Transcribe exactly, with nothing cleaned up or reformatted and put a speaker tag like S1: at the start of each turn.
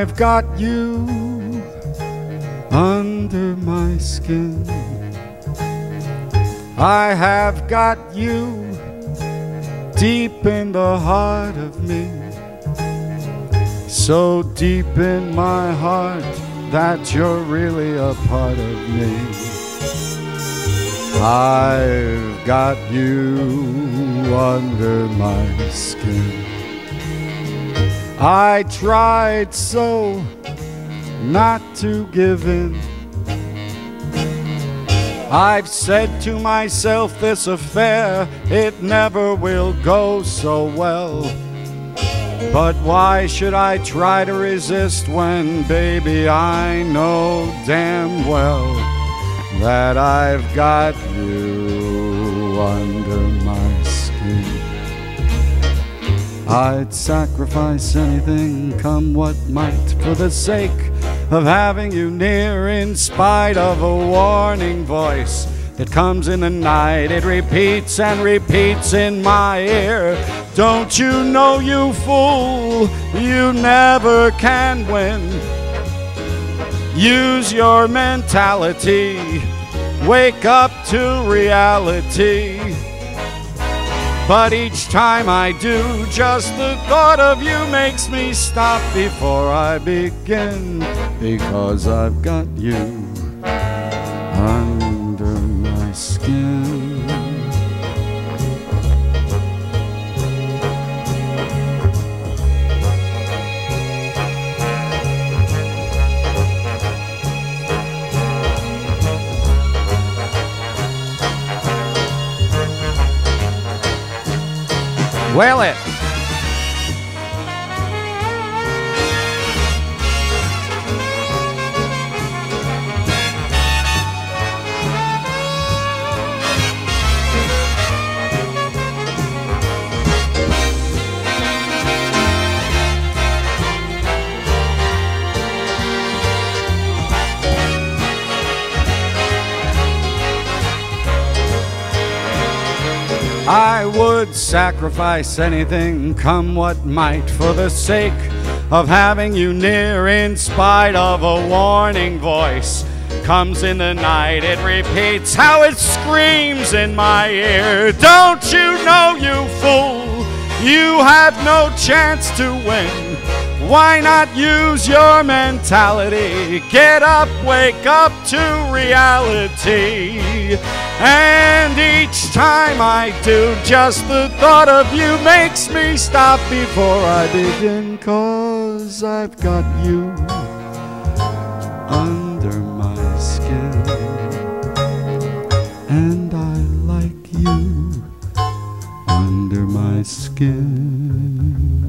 S1: I've got you under my skin. I have got you deep in the heart of me, so deep in my heart that you're really a part of me. I've got you under my skin. I tried so not to give in. I've said to myself, this affair, it never will go so well. But why should I try to resist when, baby, I know damn well that I've got you under my skin. I'd sacrifice anything, come what might, for the sake of having you near, in spite of a warning voice that comes in the night. It repeats and repeats in my ear. Don't you know, you fool, you never can win. Use your mentality, wake up to reality. But each time I do, just the thought of you makes me stop before I begin, because I've got you under my skin. Well, it. I would sacrifice anything, come what might, for the sake of having you near, in spite of a warning voice comes in the night. It repeats how it screams in my ear. Don't you know, you fool, you have no chance to win. Why not use your mentality? Get up, wake up to reality. And each time I do, just the thought of you makes me stop before I begin, 'cause I've got you under my skin. And I like you under my skin.